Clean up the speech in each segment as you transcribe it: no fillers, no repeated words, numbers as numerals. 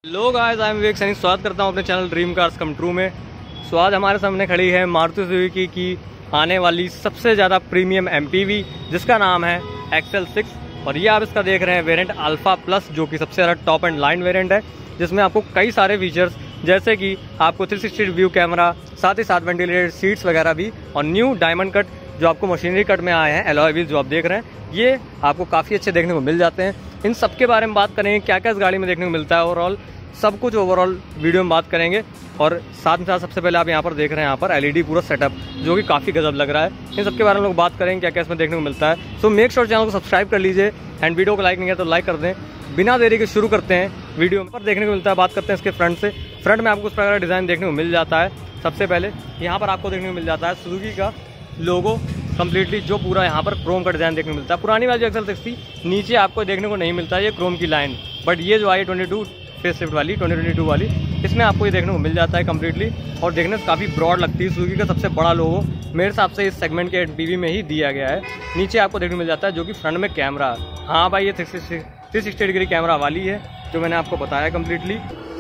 Hello guys, I am Vivek Saini. स्वागत करता हूं अपने channel dream cars come true में। सो आज हमारे सामने खड़ी है मारुति सुजुकी की आने वाली सबसे ज़्यादा प्रीमियम एमपीवी जिसका नाम है XL6। और ये आप इसका देख रहे हैं वेरिएंट अल्फा प्लस, जो कि सबसे ज़्यादा टॉप एंड लाइन वेरिएंट है, जिसमें आपको कई सारे फीचर्स जैसे कि आपको 360 व्यू कैमरा, साथ ही साथ वेंटिलेटेड सीट्स वगैरह भी, और न्यू डायमंड कट जो आपको मशीनरी कट में आए हैं, एलॉय व्हील्स जो आप देख रहे हैं, ये आपको काफ़ी अच्छे देखने को मिल जाते हैं। इन सब के बारे में बात करेंगे, क्या क्या इस गाड़ी में देखने को मिलता है, ओवरऑल सब कुछ ओवरऑल वीडियो में बात करेंगे। और साथ ही साथ सबसे पहले आप यहाँ पर देख रहे हैं यहाँ पर LED पूरा सेटअप, जो कि काफ़ी गजब लग रहा है। इन सब के बारे में लोग बात करेंगे क्या क्या इसमें देखने को मिलता है। सो मेक श्योर चैनल को सब्सक्राइब कर लीजिए एंड वीडियो को लाइक नहीं किया तो लाइक कर दें। बिना देरी के शुरू करते हैं वीडियो पर देखने को मिलता है। बात करते हैं इसके फ्रंट से। फ्रंट में आपको इस प्रकार का डिज़ाइन देखने को मिल जाता है। सबसे पहले यहाँ पर आपको देखने को मिल जाता है सुजुकी का लोगो कम्प्लीटली, जो पूरा यहाँ पर क्रोम का डिज़ाइन देखने को मिलता है। पुरानी वाली XL6 थी, नीचे आपको देखने को नहीं मिलता है ये क्रोम की लाइन, बट ये जो आई 22 फेसलिफ्ट वाली 2022 वाली, इसमें आपको ये देखने को मिल जाता है कम्प्लीटली। और देखने से काफ़ी ब्रॉड लगती है। सुजुकी का सबसे बड़ा लोगो मेरे हिसाब से इस सेगमेंट के एमपीवी में ही दिया गया है। नीचे आपको देखने को मिल जाता है जो कि फ्रंट में कैमरा, हाँ भाई ये 360 डिग्री कैमरा वाली है जो मैंने आपको बताया कम्प्लीटली।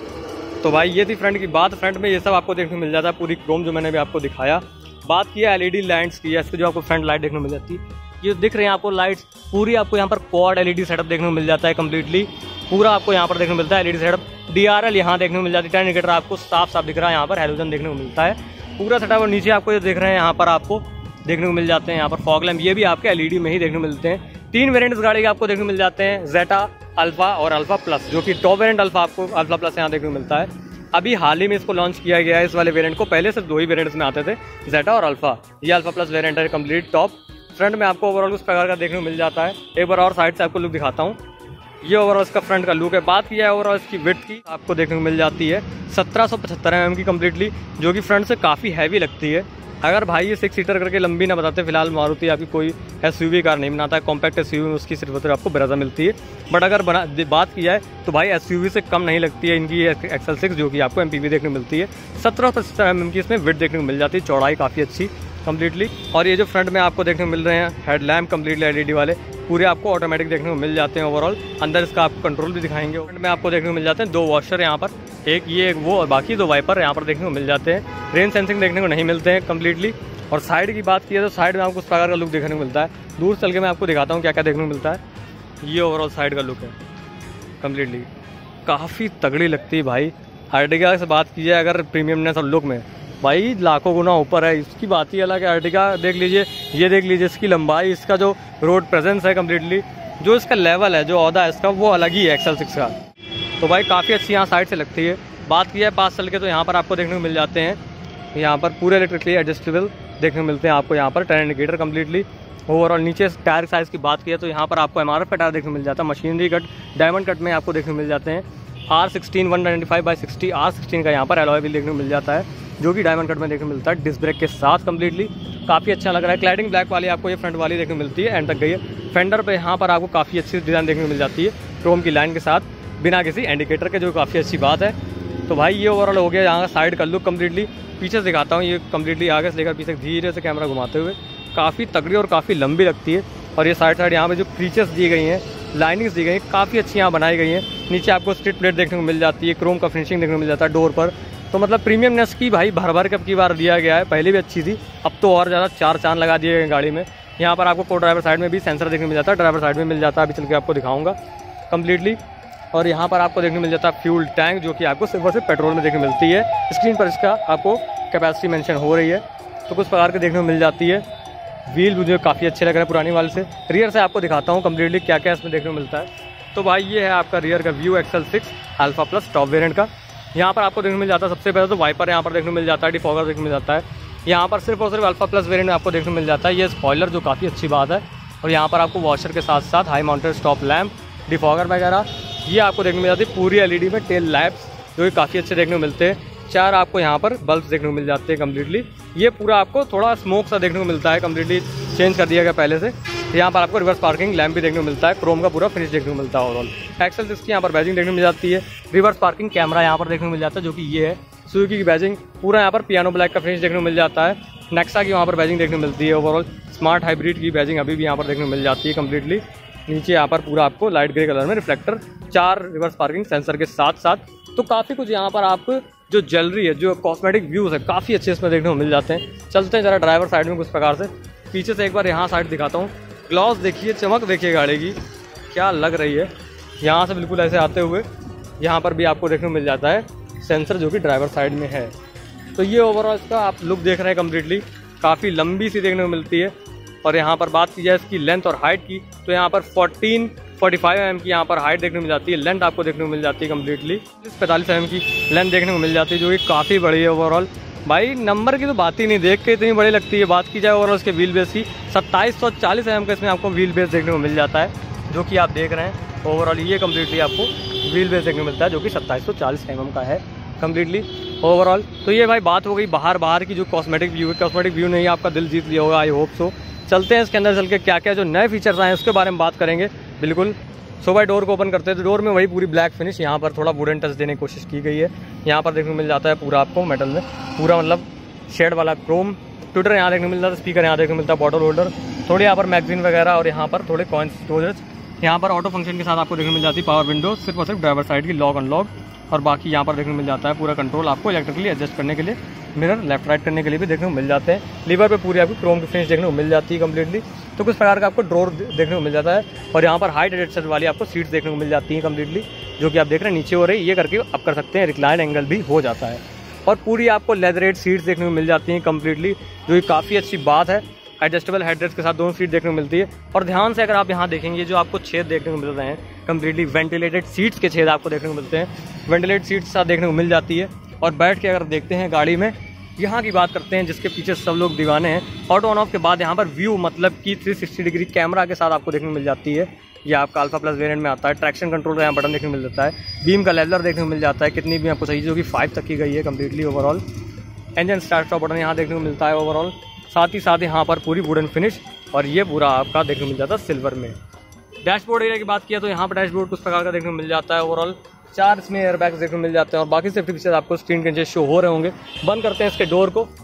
तो भाई ये थी फ्रंट की बात। फ्रंट में ये सब आपको देखने को मिल जाता है, पूरी क्रोम जो मैंने भी आपको दिखाया। बात की है LED लाइट्स की, इसके जो आपको फ्रंट लाइट देखने को मिल जाती है, ये दिख रहे हैं आपको लाइट्स पूरी, आपको यहाँ पर क्वाड LED सेटअप देखने को मिल जाता है कम्प्लीटली। पूरा आपको यहाँ पर देखने को मिलता है LED सेटअप। DRL यहाँ देखने को मिल जाती है, टर्न इंडिकेटर आपको साफ साफ दिख रहा है, यहाँ पर हैलोजन देखने को मिलता है पूरा सेटअप। और नीचे आपको जो देख रहे हैं यहाँ पर आपको देखने को मिल जाते हैं यहाँ पर फॉग लैम्प, ये भी आपके LED में ही देखने को मिलते हैं। 3 वेरिएंट इस गाड़ी के आपको देखने को मिल जाते हैं, जेटा, अल्फा और अल्फा प्लस, जो कि टॉप वेरिएंट अल्फा आपको अल्फा प्लस यहाँ देखने को मिलता है। अभी हाल ही में इसको लॉन्च किया गया है इस वाले वेरिएंट को, पहले सिर्फ 2 ही वेरिएंट्स में आते थे, जेटा और अल्फा। ये अल्फा प्लस वेरिएंट है कम्प्लीट टॉप। फ्रंट में आपको ओवरऑल उस प्रकार का देखने को मिल जाता है। एक बार और साइड से आपको लुक दिखाता हूँ। ये ओवरऑल इसका फ्रंट का लुक है। बात किया है ओवरऑल इसकी विड्थ की, आपको देखने को मिल जाती है 1775 mm की कम्प्लीटली, जो कि फ्रंट से काफ़ी हैवी लगती है। अगर भाई ये 6 सीटर करके लंबी ना बताते, फिलहाल मारुति आपकी कोई SUV कार नहीं बनाता है, कॉम्पैक्ट SUV में उसकी सिर्फ आपको ब्रेजा मिलती है। बट अगर बात की जाए तो भाई SUV से कम नहीं लगती है इनकी XL6, जो कि आपको MPV देखने को मिलती है। 1775 mm की इसमें विड्थ देखने को मिल जाती है, चौड़ाई काफ़ी अच्छी कम्प्लीटली। और ये जो फ्रंट में आपको देखने को मिल रहे हैं हेडलैम्प कम्प्लीटली LED वाले, पूरे आपको ऑटोमेटिक देखने को मिल जाते हैं ओवरऑल। अंदर इसका आपको कंट्रोल भी दिखाएंगे। फ्रंट में आपको देखने को मिल जाते हैं 2 वॉशर यहाँ पर, एक ये एक वो, और बाकी 2 वाइपर यहाँ पर देखने को मिल जाते हैं। रेन सेंसिंग देखने को नहीं मिलते हैं कम्प्लीटली। और साइड की बात की तो साइड में आपको उस प्रकार का लुक देखने को मिलता है। दूर चल के मैं आपको दिखाता हूँ क्या क्या देखने को मिलता है। ये ओवरऑल साइड का लुक है कम्प्लीटली, काफ़ी तगड़ी लगती है भाई। अर्टिगा से बात की जाए अगर प्रीमियमनेस और लुक में, भाई लाखों गुना ऊपर है। इसकी बात ही अलग है। अर्टिगा देख लीजिए, ये देख लीजिए इसकी लंबाई, इसका जो रोड प्रेजेंस है कम्प्लीटली, जो इसका लेवल है, जो औहदा है इसका, वो अलग ही है XL6 का। तो भाई काफ़ी अच्छी यहाँ साइड से लगती है। बात की है पास चल के तो यहाँ पर आपको देखने को मिल जाते हैं, यहाँ पर पूरे इलेक्ट्रिकली एडजस्टेबल देखने को मिलते हैं आपको, यहाँ पर टर्न इंडिकेटर कम्प्लीटली। ओवरऑल नीचे टायर साइज़ की बात की है तो यहाँ पर आपको MRF का टायर देखने को मिल जाता है। मशीनरी कट, डायमंड कट में आपको देखने को मिल जाते हैं। R16 195/60 R16 का यहाँ पर एलॉय व्हील देखने को मिल जाता है, जो कि डायमंड कट में देखने को मिलता है, डिस्क ब्रेक के साथ कम्प्लीटली। काफ़ी अच्छा लग रहा है। क्लैडिंग ब्लैक वाली आपको ये फ्रंट वाली देखने को मिलती है, एंड तक गई है। फेंडर पे यहाँ पर आपको काफ़ी अच्छी डिज़ाइन देखने को मिल जाती है, क्रोम की लाइन के साथ, बिना किसी इंडिकेटर के, जो काफ़ी अच्छी बात है। तो भाई ये ओवरऑल हो गया यहाँ का साइड का लुक कम्प्लीटली। पीछे से दिखाता हूँ, ये कम्प्लीटली आगे से लेकर पीछे धीरे से कैमरा घुमाते हुए, काफ़ी तगड़ी और काफ़ी लंबी लगती है। और ये साइड यहाँ पे जो क्रीचेस दी गई हैं, लाइनिंग्स दी गई हैं, काफ़ी अच्छी यहाँ बनाई गई हैं। नीचे आपको स्ट्रिट प्लेट देखने को मिल जाती है, क्रोम का फिनिशिंग देखने को मिल जाता है डोर पर। तो मतलब प्रीमियमनेस की भाई भर के अब की बार दिया गया है। पहले भी अच्छी थी, अब तो और ज़्यादा 4 चांद लगा दिए गए गाड़ी में। यहाँ पर आपको को ड्राइवर साइड में भी सेंसर देखने को मिल जाता है, ड्राइवर साइड में मिल जाता है, अभी चल के आपको दिखाऊंगा कम्प्लीटली। और यहाँ पर आपको देखने को मिल जाता है फ्यूल टैंक, जो कि आपको सिर्फ और सिर्फ पेट्रोल में देखने को मिलती है। स्क्रीन पर इसका आपको कैपेसिटी मेंशन हो रही है, तो कुछ प्रकार के देखने को मिल जाती है। व्हील मुझे काफ़ी अच्छे लग रहे हैं पुरानी वाले से। रियर से आपको दिखाता हूँ कम्प्लीटली क्या क्या इसमें देखने को मिलता है। तो भाई ये है आपका रियर का view XL6 Alpha plus top variant का। यहाँ पर आपको देखने को मिल जाता है सबसे पहले तो वाइपर यहाँ पर देखने को मिल जाता है, डिफॉगर देखने को मिल जाता है। यहाँ पर सिर्फ और सिर्फ अल्फा प्लस वेरिएंट में आपको देखने को मिल जाता है ये स्पॉइलर, जो काफ़ी अच्छी बात है। और यहाँ पर आपको वॉशर के साथ साथ high mounted stop lamp, defogger वगैरह ये आपको देखने को मिल जाती है। पूरी LED में टेल लैम्प्स, जो कि काफ़ी अच्छे देखने को मिलते हैं। 4 आपको यहाँ पर बल्ब देखने को मिल जाते हैं कम्प्लीटली। ये पूरा आपको थोड़ा स्मोक सा देखने को मिलता है, कम्प्लीटली चेंज कर दिया गया पहले से। यहाँ पर आपको रिवर्स पार्किंग लैम्प भी देखने को मिलता है, क्रोम का पूरा फिनिश देखने को मिलता है ओवरऑल। XL6 की यहाँ पर बैजिंग देखने को मिल जाती है। रिवर्स पार्किंग कैमरा यहाँ पर देखने को मिल जाता है, जो कि ये है सुजुकी की बैजिंग। पूरा यहाँ पर पियानो ब्लैक का फिनिश देखने को मिल जाता है। नेक्सा की वहाँ पर बैजिंग देखने को मिलती है। ओवरऑल स्मार्ट हाइब्रिड की बैजिंग अभी भी यहाँ पर देखने को मिल जाती है कम्प्लीटली। नीचे यहाँ पर पूरा आपको लाइट ग्रे कलर में रिफ्लेक्टर, 4 रिवर्स पार्किंग सेंसर के साथ साथ तो काफ़ी कुछ यहाँ पर आपको जो ज्वेलरी है, जो कॉस्मेटिक व्यूज़ है, काफ़ी अच्छे इसमें देखने को मिल जाते हैं। चलते हैं ज़रा ड्राइवर साइड में कुछ प्रकार से, पीछे से एक बार यहाँ साइड दिखाता हूँ। ग्लॉस देखिए, चमक देखिए गाड़ी की क्या लग रही है। यहाँ से बिल्कुल ऐसे आते हुए यहाँ पर भी आपको देखने को मिल जाता है सेंसर, जो कि ड्राइवर साइड में है। तो ये ओवरऑल इसका आप लुक देख रहे हैं कम्प्लीटली, काफ़ी लंबी सी देखने को मिलती है। और यहाँ पर बात की जाए इसकी लेंथ और हाइट की, तो यहाँ पर 1445 mm की यहाँ पर हाइट देखने को मिल जाती है। लेंथ आपको देखने को मिल जाती है कम्प्लीटली 45 mm की लेंथ देखने को मिल जाती है, जो कि काफ़ी बड़ी है ओवरऑल। भाई नंबर की तो बात ही नहीं, देख के इतनी बड़ी लगती है। बात की जाए ओवरऑल इसके व्हील बेस की, 2740 mm का इसमें आपको व्हील बेस देखने को मिल जाता है, जो कि आप देख रहे हैं। ओवरऑल ये कम्प्लीटली आपको व्हील बेस देखने को मिलता है, जो कि 2740 mm का है कम्प्लीटली ओवरऑल। तो ये भाई बात हो गई बाहर की जो कॉस्मेटिक व्यू है। कॉस्मेटिक व्यू ने ही आपका दिल जीत लिया होगा, आई होप सो। चलते हैं इसके अंदर चल के क्या क्या जो नए फीचर्स आए हैं उसके बारे में बात करेंगे बिल्कुल। सो भाई डोर को ओपन करते हैं तो डोर में वही पूरी ब्लैक फिनिश, यहाँ पर थोड़ा वुडन टच देने की कोशिश की गई है। यहाँ पर देखने को मिल जाता है पूरा आपको मेटल में, पूरा मतलब शेड वाला क्रोम। ट्विटर यहाँ देखने को मिलता है, स्पीकर यहाँ देखने को मिलता है, बॉटल होल्डर, थोड़ी यहाँ पर मैगजीन वगैरह, और यहाँ पर थोड़े कॉइन स्टोरेज। यहाँ पर ऑटो फंक्शन के साथ आपको देखने को मिल जाती है पावर विंडो, सिर्फ और सिर्फ ड्राइवर साइड की लॉक अनलॉक। और बाकी यहाँ पर देखने को मिल जाता है पूरा कंट्रोल आपको इलेक्ट्रिकली एडजस्ट करने के लिए, मिरर लेफ्ट राइट करने के लिए भी देखने को मिल जाते हैं। लीवर पे पूरी आपकी क्रोम की फिनिश देखने को मिल जाती है कम्प्लीटली। तो कुछ प्रकार का आपको ड्रॉर देखने को मिल जाता है। और यहाँ पर हाइट एडजस्टेड वाली आपको सीट्स देखने को मिल जाती हैं कम्प्लीटली, जो कि आप देख रहे हैं नीचे हो रही है, ये करके आप कर सकते हैं, रिक्लाइन एंगल भी हो जाता है। और पूरी आपको लेदरेट सीट्स देखने को मिल जाती हैं कम्प्लीटली, जो कि काफ़ी अच्छी बात है। एडजस्टेबल हेडरेस्ट के साथ दोनों सीट देखने को मिलती है। और ध्यान से अगर आप यहाँ देखेंगे, जो आपको छेद देखने को मिल रहे हैं कम्प्लीटली वेंटिलेटेड सीट्स के छेद आपको देखने को मिलते हैं, वेंटिलेटेड सीट्स साथ देखने को मिल जाती है। और बैठ के अगर देखते हैं गाड़ी में, यहाँ की बात करते हैं जिसके पीछे सब लोग दीवाने हैं, ऑटो ऑन ऑफ के बाद यहाँ पर व्यू मतलब कि 360 डिग्री कैमरा के साथ आपको देखने को मिल जाती है। ये आपका अल्फा प्लस वेरिएंट में आता है। ट्रैक्शन कंट्रोल का यहाँ बटन देखने को मिल जाता है। बीम का लेवलर देखने को मिल जाता है, कितनी भी आपको चाहिए, जो कि 5 तक की गई है कम्प्लीटली ओवरऑल। इंजन स्टार्ट का बटन यहाँ देखने को मिलता है ओवरऑल। साथ ही साथ यहाँ पर पूरी वुडन फिनिश, और ये पूरा आपका देखने को मिल जाता है सिल्वर में। डैशबोर्ड एरिया की बात किया तो यहाँ पर डैशबोर्ड कुछ प्रकार का देखने को मिल जाता है ओवरऑल। 4 इसमें एयरबैग्स देखने को मिल जाते हैं, और बाकी सेफ्टी फीचर्स आपको स्क्रीन के नीचे शो हो रहे होंगे। बंद करते हैं इसके डोर को,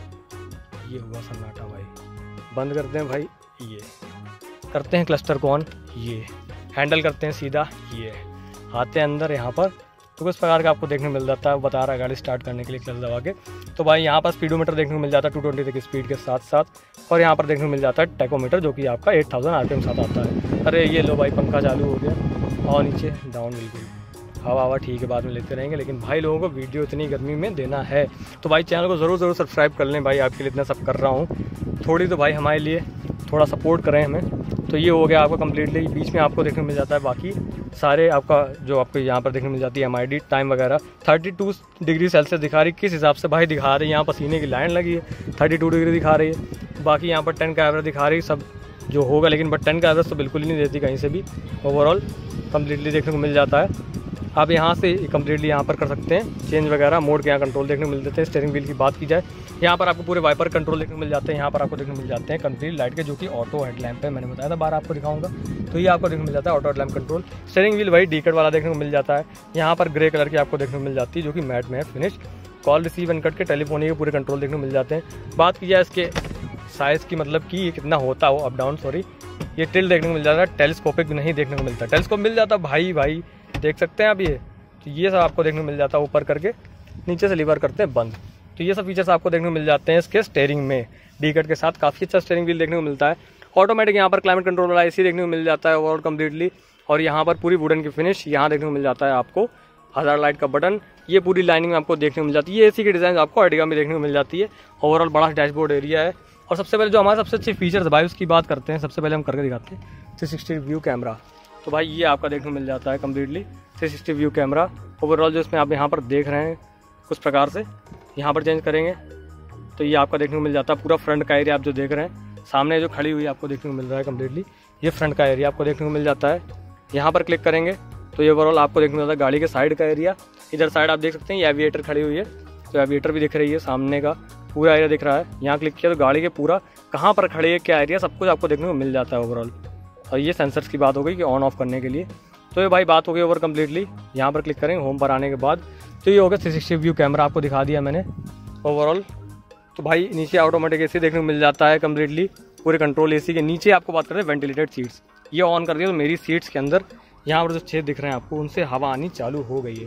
ये हुआ सन्नाटा भाई। बंद करते हैं भाई, ये करते हैं क्लस्टर को ऑन, ये हैंडल करते हैं सीधा, ये आते हैं अंदर। यहाँ पर तो कुछ प्रकार का आपको देखने को मिल जाता है, बता रहा है गाड़ी स्टार्ट करने के लिए क्लच दबा के। तो भाई यहाँ पर स्पीडोमीटर देखने को मिल जाता है 220 तक स्पीड के साथ साथ। और यहाँ पर देखने को मिल जाता है टैकोमीटर, जो कि आपका 8000 RPM साथ आता है। अरे ये लो भाई, पंखा चालू हो गया, और नीचे डाउन बिल्कुल, हवा ठीक है बाद में लेते रहेंगे। लेकिन भाई लोगों को वीडियो इतनी गर्मी में देना है, तो भाई चैनल को ज़रूर सब्सक्राइब कर लें भाई, आपके लिए इतना सब कर रहा हूँ। थोड़ी तो भाई हमारे लिए थोड़ा सपोर्ट करें हमें। तो ये हो गया आपका कम्प्लीटली। बीच में आपको देखने को मिल जाता है बाकी सारे आपका जो आपको यहाँ पर देखने को मिल जाती है MID टाइम वगैरह। 32 डिग्री सेल्सियस दिखा रही, किस हिसाब से भाई दिखा रही है, यहाँ पसीने की लाइन लगी है, 32 डिग्री दिखा रही है। बाकी यहाँ पर 10 का एवरेज दिखा रही सब जो होगा, लेकिन बट 10 का एवरेज तो बिल्कुल ही नहीं देती कहीं से भी। ओवरऑल कम्प्लीटली देखने को मिल जाता है। आप यहाँ से कम्प्लीटली यहाँ पर कर सकते हैं चेंज वगैरह, मोड के यहाँ कंट्रोल देखने को मिल जाते हैं। स्टीयरिंग व्हील की बात की जाए, यहाँ पर आपको पूरे वाइपर कंट्रोल देखने को मिल जाते हैं। यहाँ पर आपको देखने को मिल जाते हैं कंप्लीट लाइट के, जो कि ऑटो हेडलैम्प है, मैंने बताया था, बार आपको दिखाऊंगा। तो ये आपको देखने को मिल जाता है auto headlamp control. Steering wheel वही डीकट वाला देखने को मिल जाता है। यहाँ पर ग्रे कलर की आपको देखने को मिल जाती है, जो कि मैट में है finish. Call receive and cut के टेलीफोनी के पूरे कंट्रोल देखने को मिल जाते हैं। बात की जाए इसके साइज़ की, मतलब कि ये कितना होता हो अप डाउन, सॉरी, ये टिल्ट देखने को मिल जाता है। टेलीस्कोपिक नहीं देखने को मिलता, टेलीस्कोप मिल जाता भाई देख सकते हैं आप ये। तो ये सब आपको देखने को मिल जाता है, ऊपर करके नीचे से लीवर करते हैं बंद। तो ये सब फीचर्स आपको देखने को मिल जाते हैं इसके स्टीयरिंग में। डीकट के साथ काफ़ी अच्छा स्टीयरिंग व्हील देखने को मिलता है। ऑटोमेटिक यहाँ पर क्लाइमेट कंट्रोल वाला AC देखने को मिल जाता है ओवरऑल कम्प्लीटली। और यहाँ पर पूरी वुडन की फिनिश यहाँ देखने को मिल जाता है आपको। हज़ार लाइट का बटन, ये पूरी लाइनिंग में आपको देखने को मिल जाती है। ये AC की डिज़ाइन आपको अर्टिगा में देखने को मिल जाती है। ओवरऑल बड़ा डैशबोर्ड एरिया है। और सबसे पहले जो हमारे सबसे अच्छे फीचर्स भाई उसकी बात करते हैं। सबसे पहले हम करके दिखाते हैं 360 व्यू कैमरा। तो भाई ये आपका देखने को मिल जाता है कम्प्लीटली 360 व्यू कैमरा। ओवरऑल जो इसमें आप यहाँ पर देख रहे हैं कुछ प्रकार से, यहाँ पर चेंज करेंगे तो ये आपका देखने को मिल जाता है पूरा फ्रंट का एरिया। आप जो देख रहे हैं सामने जो खड़ी हुई आपको देखने को मिल रहा है कम्प्लीटली, ये फ्रंट का एरिया आपको देखने को मिल जाता है। यहाँ पर क्लिक करेंगे तो ये ओवरऑल आपको देखने को मिलता है गाड़ी के साइड का एरिया। इधर साइड आप देख सकते हैं ये एविएटर खड़ी हुई है, तो एविएटर भी दिख रही है, सामने का पूरा एरिया दिख रहा है। यहाँ क्लिक किया तो गाड़ी के पूरा कहाँ पर खड़े है, क्या एरिया, सब कुछ आपको देखने को मिल जाता है ओवरऑल। और ये सेंसर्स की बात हो गई कि ऑन ऑफ करने के लिए। तो ये भाई बात हो गई ओवर कम्प्लीटली। यहाँ पर क्लिक करेंगे होम पर आने के बाद, तो ये हो गया 360 व्यू कैमरा आपको दिखा दिया मैंने ओवरऑल। तो भाई नीचे ऑटोमेटिक AC देखने को मिल जाता है कम्प्लीटली, पूरे कंट्रोल AC के नीचे। आपको बात करें वेंटिलेटेड सीट्स, ये ऑन कर दिया तो मेरी सीट्स के अंदर यहाँ पर जो छेद दिख रहे हैं आपको, उनसे हवा आनी चालू हो गई है।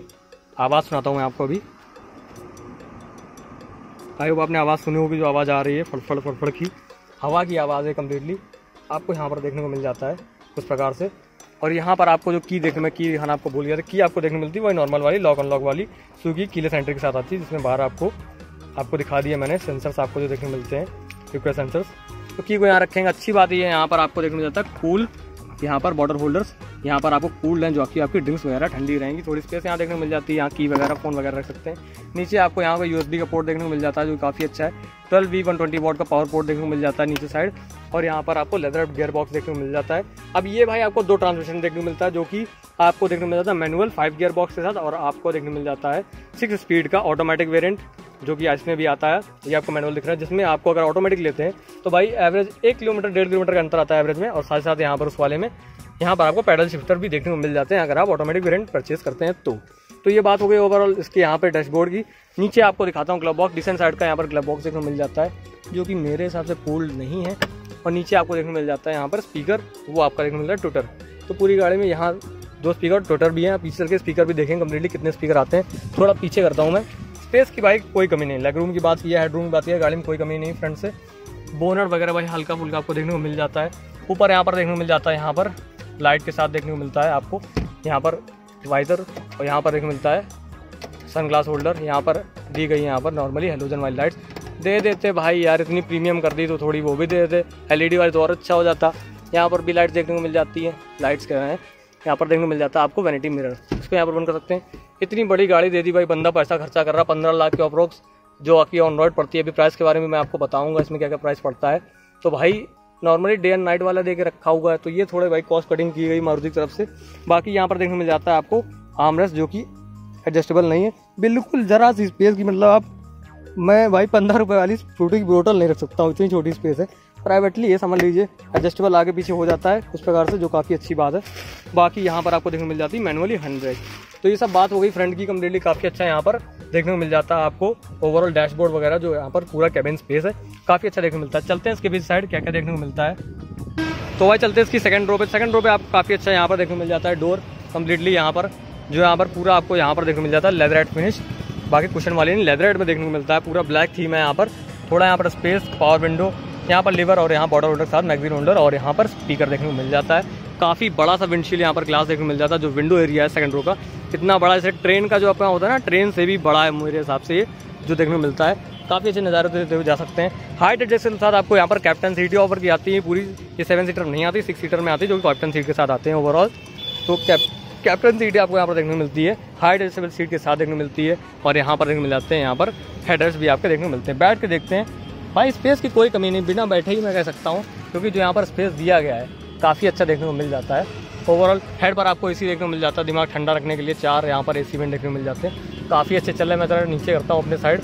आवाज़ सुनाता हूँ मैं आपको अभी। आई होप आपने आवाज़ सुनी होगी, जो आवाज़ आ रही है फड़फड़ फड़फड़ की, हवा की आवाज़ है कम्प्लीटली, आपको यहाँ पर देखने को मिल जाता है उस प्रकार से। और यहाँ पर आपको जो की देखने में, की दिखाना आपको भूल गया था, की आपको देखने को मिलती है वही नॉर्मल वाली लॉक अनलॉक वाली स्विगी कीलेस सेंटर के साथ आती है, जिसमें बाहर आपको दिखा दिया मैंने सेंसर्स आपको जो देखने को मिलते हैं, रिक्वेस्ट सेंसर्स। तो की को यहाँ रखेंगे। अच्छी बात ये है यहाँ पर आपको देखने को मिल जाता है कूल, यहाँ पर बॉटल होल्डर्स, यहाँ पर आपको कूल्ड हैं जो कि आपकी ड्रिंक्स वगैरह ठंडी रहेंगी। थोड़ी स्पेस यहाँ देखने को मिल जाती है, यहाँ की वगैरह फ़ोन वगैरह रख सकते हैं। नीचे आपको यहाँ पर USB का पोर्ट देखने को मिल जाता है जो काफ़ी अच्छा है। 12V 120 वॉट का पावर पोर्ट देखने को मिल जाता है नीचे साइड। और यहाँ पर आपको लेदर गियर बॉक्स देखने को मिल जाता है। अब ये भाई आपको 2 ट्रांसमिशन देखने को मिलता है, जो कि आपको देखने को मिल जाता है मैनुअल 5 गियर बॉक्स के साथ, और आपको देखने को मिल जाता है 6 स्पीड का ऑटोमेटिक वेरिएंट, जो कि इसमें भी आता है। ये आपको मैनुअल दिख रहा है, जिसमें आपको अगर ऑटोमेटिक लेते हैं तो भाई एवरेज 1 किलोमीटर 1.5 किलोमीटर का अंतर आता है एवरेज में। और साथ साथ यहाँ पर उस वाले में यहाँ पर आपको पैडल शिफ्टर भी देखने को मिल जाते हैं अगर आप ऑटोमेटिक वेरिएंट परचेज करते हैं तो ये बात हो गई ओवरऑल इसके यहाँ पे डैशबोर्ड की। नीचे आपको दिखाता हूँ ग्लब बॉक्स, डिसेंट साइड का यहाँ पर ग्लब बॉक्स देखने को मिल जाता है, जो कि मेरे हिसाब से फुल नहीं है। और नीचे आपको देखने को मिल जाता है यहाँ पर स्पीकर, वो आपका देखने को मिल रहा है ट्विटर। तो पूरी गाड़ी में यहाँ 2 स्पीकर ट्विटर भी हैं। पीछे के स्पीकर भी देखेंगे कम्प्लीटली कितने स्पीकर आते हैं। थोड़ा पीछे करता हूँ मैं। स्पेस की भाई कोई कमी नहीं, लेग रूम की बात की है, हेड रूम की बात की है, गाड़ी में कोई कमी नहीं। फ्रंट से बोनट वगैरह भाई हल्का फुल्का आपको देखने को मिल जाता है। ऊपर यहाँ पर देखने को मिल जाता है, यहाँ पर लाइट के साथ देखने को मिलता है आपको, यहाँ पर वाइजर, और यहाँ पर देखने को मिलता है सनग्लास होल्डर। यहाँ पर दी गई है यहाँ पर नॉर्मली हेलोजन वाली लाइट्स दे देते भाई यार, इतनी प्रीमियम कर दी तो थोड़ी वो भी दे देते, LED वाली तो और अच्छा हो जाता। यहाँ पर भी लाइट्स देखने को मिल जाती है, लाइट्स कह रहे हैं। यहाँ पर देखने को मिल जाता है आपको वैनिटी मिरर, इसको यहाँ पर बंद कर सकते हैं। इतनी बड़ी गाड़ी दे दी भाई, बंदा पैसा खर्चा कर रहा 15 लाख के अप्रोक्स, जो आपकी ऑन रोड पड़ती है। अभी प्राइस के बारे में मैं आपको बताऊँगा इसमें क्या क्या प्राइस पड़ता है। तो भाई नॉर्मली डे एंड नाइट वाला दे के रखा हुआ है, तो ये थोड़े भाई कॉस्ट कटिंग की गई मारुति की तरफ से। बाकी यहाँ पर देखने को मिल जाता है आपको आर्मरेस्ट, जो कि एडजस्टेबल नहीं है, बिल्कुल ज़रा सी स्पेस की, मतलब मैं भाई 15 रुपये वाली फ्रूटी की बोतल नहीं रख सकता हूँ, इतनी छोटी स्पेस है। प्राइवेटली ये समझ लीजिए एडजस्टेबल आगे पीछे हो जाता है उस प्रकार से, जो काफ़ी अच्छी बात है। बाकी यहाँ पर आपको देखने को मिल जाती है मैनुअली 100। तो ये सब बात हो गई फ्रंट की। कम्प्लीटली काफ़ी अच्छा यहाँ पर देखने को मिल जाता है आपको ओवरऑल डैशबोर्ड वगैरह, जो यहाँ पर पूरा कैबिन स्पेस है, काफ़ी अच्छा देखने को मिलता है। चलते हैं इसके बीच साइड क्या क्या देखने को मिलता है। तो भाई चलते हैं इसकी सेकंड रो पे। सेकंड रो पे आपको काफ़ी अच्छा यहाँ पर देखने को मिल जाता है डोर कम्प्लीटली, यहाँ पर जो यहाँ पर पूरा आपको यहाँ पर देखने को मिल जाता है लेदरेट फिनिश। बाकी कुशन वाली नहीं, लेदरेट में देखने को मिलता है, पूरा ब्लैक थीम है यहाँ पर। थोड़ा यहाँ पर स्पेस, पावर विंडो, यहाँ पर लीवर, और यहाँ बॉर्डर होल्डर के साथ मैगजीन होल्डर, और यहाँ पर स्पीकर देखने को मिल जाता है। काफ़ी बड़ा सा विंडशील्ड यहाँ पर ग्लास देखने को मिल जाता है, जो विंडो एरिया है सेकंड रो का, इतना बड़ा, जैसे ट्रेन का जो अपना होता है ना, ट्रेन से भी बड़ा है मेरे हिसाब से ये जो देखने को मिलता है। काफ़ी अच्छे नज़ारे देते हुए जा सकते हैं। हाइट एडजस्ट के साथ आपको यहाँ पर कैप्टन सीट ऑफर की आती है पूरी, ये 7 सीटर नहीं आती, 6 सीटर में आती है, जो कि कैप्टन सीट के साथ आते हैं ओवरऑल। तो कैप्टन सीट आपको यहाँ पर देखने को मिलती है, हाइट एडजस्टेबल सीट के साथ देखने को मिलती है। और यहाँ पर देखने को मिल जाते हैं यहाँ पर हेडर्स भी आपके देखने को मिलते हैं। बैठ के देखते हैं भाई, स्पेस की कोई कमी नहीं, बिना बैठे ही मैं कह सकता हूँ, क्योंकि जो यहाँ पर स्पेस दिया गया है काफ़ी अच्छा देखने को मिल जाता है। ओवरऑल हेड पर आपको AC देखने को मिल जाता है, दिमाग ठंडा रखने के लिए 4 यहाँ पर AC वेंट देखने को मिल जाते हैं, काफ़ी अच्छे चल रहे हैं। मैं ज़रा नीचे करता हूँ अपने साइड,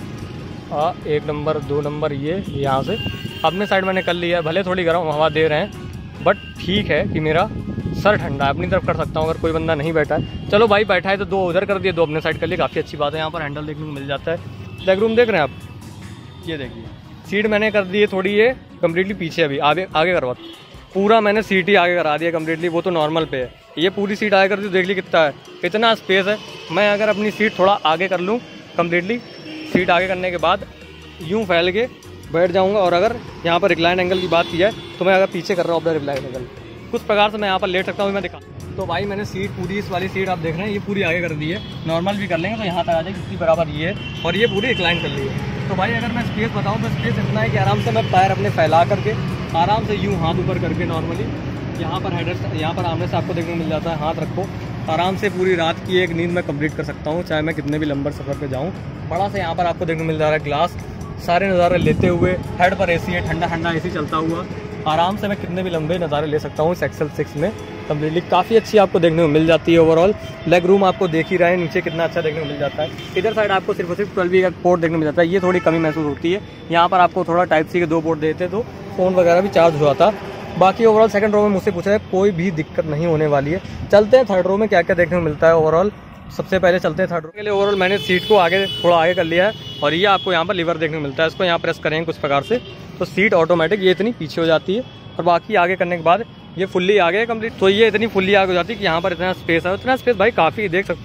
1 नंबर 2 नंबर ये यहाँ से अपने साइड मैंने कर लिया है। भले थोड़ी गर्म हवा दे रहे हैं, बट ठीक है कि मेरा सर ठंडा है, अपनी तरफ कर सकता हूँ अगर कोई बंदा नहीं बैठा है। चलो भाई बैठा है तो 2 उधर कर दिए, 2 अपने साइड कर लिए, काफ़ी अच्छी बात है। यहाँ पर हैंडल देखने को मिल जाता है। लेग रूम देख रहे हैं आप, ये देखिए सीट मैंने कर दी है थोड़ी ये कम्प्लीटली पीछे, अभी आगे करवा, पूरा मैंने सीट ही आगे करा दिया कम्प्लीटली, वो तो नॉर्मल पे है, ये पूरी सीट आगे कर दी। देख ली कितना है, इतना स्पेस है। मैं अगर अपनी सीट थोड़ा आगे कर लूँ कम्प्लीटली, सीट आगे करने के बाद यूँ फैल के बैठ जाऊँगा, और अगर यहाँ पर रिक्लाइन एंगल की बात की जाए तो मैं अगर पीछे कर रहा हूँ अपना रिक्लाइन एंगल, कुछ प्रकार से मैं यहाँ पर लेट सकता हूँ, मैं दिखा। तो भाई मैंने सीट पूरी, इस वाली सीट आप देख रहे हैं ये पूरी आगे कर दी है, नॉर्मल भी कर लेंगे तो यहाँ तक आ जाएगी, इतनी बराबर ये है, और ये पूरी रिक्लाइन कर ली है। तो भाई अगर मैं स्पेस बताऊँ तो स्पेस इतना है कि आराम से मैं पैर अपने फैला करके आराम से यूँ हाथ ऊपर करके नॉर्मली यहाँ पर हेडर्स, यहाँ पर आमने से आपको देखने को मिल जाता है, हाथ रखो आराम से, पूरी रात की एक नींद मैं कंप्लीट कर सकता हूँ, चाहे मैं कितने भी लंबे सफ़र पे जाऊँ। बड़ा से यहाँ पर आपको देखने को मिल जा रहा है ग्लास, सारे नज़ारे लेते हुए, हेड पर AC है, ठंडा ठंडा AC चलता हुआ, आराम से मैं कितने भी लंबे नज़ारे ले सकता हूँ इस XL6 में कम्प्लीटली। काफ़ी अच्छी आपको देखने को मिल जाती है ओवरऑल। लेग रूम आपको देख ही रहे हैं नीचे कितना अच्छा देखने को मिल जाता है। इधर साइड आपको सिर्फ और सिर्फ 12V का पोर्ट देखने को मिल जाता है, ये थोड़ी कमी महसूस होती है। यहाँ पर आपको थोड़ा Type-C के 2 पोर्ट देते तो फ़ोन वगैरह भी चार्ज हो जाता। बाकी ओवरऑल सेकंड रो में मुझसे पूछा है, कोई भी दिक्कत नहीं होने वाली है। चलते हैं थर्ड रो में क्या क्या देखने को मिलता है ओवरऑल। सबसे पहले चलते हैं थर्ड रो के लिए। ओवरऑल मैंने सीट को आगे थोड़ा आगे कर लिया है, और ये आपको यहाँ पर लीवर देखने को मिलता है, इसको यहाँ प्रेस करेंगे कुछ प्रकार से तो सीट ऑटोमेटिक ये इतनी पीछे हो जाती है, और बाकी आगे करने के बाद ये फुल्ली आगे है कंप्लीट। तो ये इतनी फुल्ली आगे हो जाती है कि यहाँ पर इतना स्पेस है, इतना स्पेस भाई काफ़ी देख सकते हो,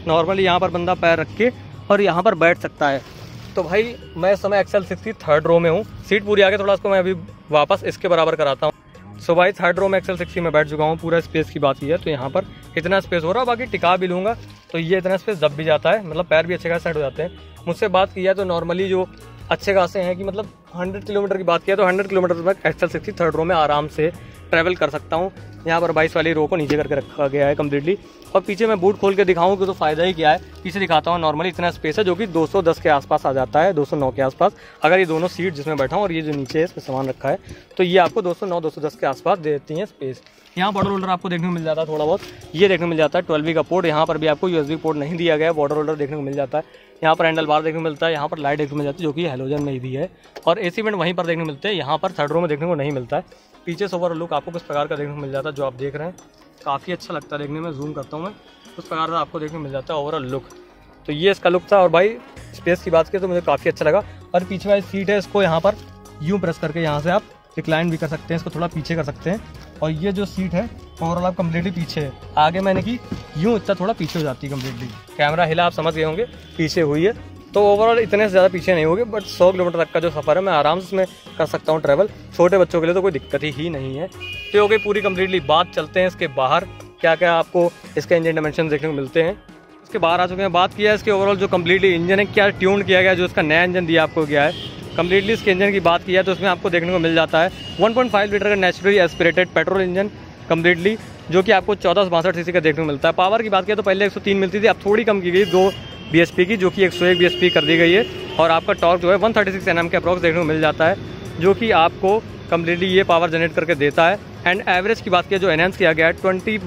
नॉर्मली यहाँ पर बंदा पैर रख के और यहाँ पर बैठ सकता है। तो भाई मैं इस समय XL6 की 3rd रो में हूँ। सीट पूरी आगे, थोड़ा इसको मैं अभी वापस इसके बराबर कराता हूँ। सो भाई 3rd रो में XL6 की मैं बैठ चुका हूँ। पूरा स्पेस की बात की है तो यहाँ पर इतना स्पेस हो रहा है, बाकी टिका भी लूँगा तो ये इतना स्पेस दब भी जाता है, मतलब पैर भी अच्छे खासे सेट हो जाते हैं। मुझसे बात की है तो नॉर्मली जो अच्छे खासे हैं कि मतलब 100 किलोमीटर की बात किया तो 100 किलोमीटर तक XL6 की 3rd रो में आराम से ट्रैवल कर सकता हूँ। यहाँ पर 22 वाली रो को नीचे करके रखा गया है कम्प्लीटली। और पीछे मैं बूट खोल के दिखाऊँ कि तो फ़ायदा ही क्या है, पीछे दिखाता हूँ। नॉर्मली इतना स्पेस है जो कि 210 के आसपास आ जाता है, 209 के आसपास। अगर ये दोनों सीट जिसमें बैठा हूँ और ये जो नीचे है इसमें सामान रखा है तो ये आपको 209 210 के आसपास देती हैं स्पेस। यहाँ बॉर्डर होल्डर आपको देखने को मिल जाता है, थोड़ा बहुत ये देखने को मिल जाता है 12V का पोर्ट। यहाँ पर भी आपको USB पोर्ट नहीं दिया गया है, बॉर्डर होल्डर देखने को मिल जाता है। यहाँ पर हैंडल बार देखने को मिलता है, यहाँ पर लाइट देखने को मिल जाती है जो कि हेलोजन में ही भी है। और AC वेंट वहीं पर देखने को मिलते हैं, यहाँ पर 3rd रो में देखने को नहीं मिलता है। पीछे से ओवरऑल लुक आपको किस प्रकार का देखने को मिल जाता है जो आप देख रहे हैं, काफ़ी अच्छा लगता है देखने में। जूम करता हूँ मैं, उस प्रकार से आपको देखने को मिल जाता है ओवरऑल लुक। तो ये इसका लुक था। और भाई स्पेस की बात की तो मुझे काफ़ी अच्छा लगा। और पीछे वाली सीट है, इसको यहाँ पर यूँ प्रेस करके यहाँ से आप रिक्लाइन भी कर सकते हैं, इसको थोड़ा पीछे कर सकते हैं। और ये जो सीट है ओवरऑल आप कम्प्लीटली पीछे है, आगे मैंने की यूँ इतना थोड़ा पीछे हो जाती है कम्प्लीटली। कैमरा हिला, आप समझ गए होंगे पीछे हुई है, तो ओवरऑल इतने से ज़्यादा पीछे नहीं होगी। बट 100 किलोमीटर तक का जो सफ़र है मैं आराम से इसमें कर सकता हूँ ट्रैवल। छोटे बच्चों के लिए तो कोई दिक्कत ही नहीं है। तो हो गई पूरी कम्प्लीटली बात। चलते हैं इसके बाहर, क्या क्या आपको इसके इंजन डायमेंशन देखने को मिलते हैं। इसके बाहर आ चुके हैं। बात किया है इसके ओवरऑल जो कम्प्लीटली इंजन है, क्या ट्यून किया गया, जो इसका नया इंजन दिया आपको गया है। कम्प्लीटली इसके इंजन की बात की है तो इसमें आपको देखने को मिल जाता है 1.5 लीटर का naturally aspirated petrol engine completely, जो कि आपको 1462 सीसी का देखने को मिलता है। पावर की बात किया तो पहले 103 मिलती थी, अब थोड़ी कम की गई 2 bhp की, जो कि 101 bhp कर दी गई है। और आपका टॉर्क जो है 136 Nm के अप्रॉक्स देखने को मिल जाता है, जो कि आपको कम्प्लीटली ये पावर जनरेट करके देता है। एंड एवरेज की बात किया जो एनहांस किया गया है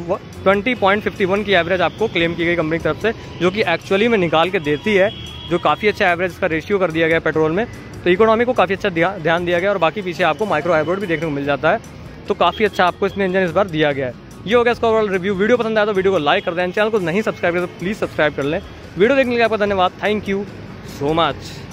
20.51 की एवरेज आपको क्लेम की गई कंपनी की तरफ से, जो कि एक्चुअली में निकाल के देती है, जो काफ़ी अच्छा एवरेज का रेशियो कर दिया गया है पेट्रोल में। तो इकोनॉमी को काफ़ी अच्छा ध्यान दिया गया। और बाकी पीछे आपको माइक्रो हाइब्रिड भी देखने को मिल जाता है, तो काफ़ी अच्छा आपको इसमें इंजन इस बार दिया गया है। ये हो गया इसका ओवरऑल रिव्यू। वीडियो पसंद आया तो वीडियो को लाइक कर दें, चैनल को नहीं सब्सक्राइब किया तो प्लीज़ सब्सक्राइब कर लें। वीडियो देखने के लिए आपका धन्यवाद। Thank you so much.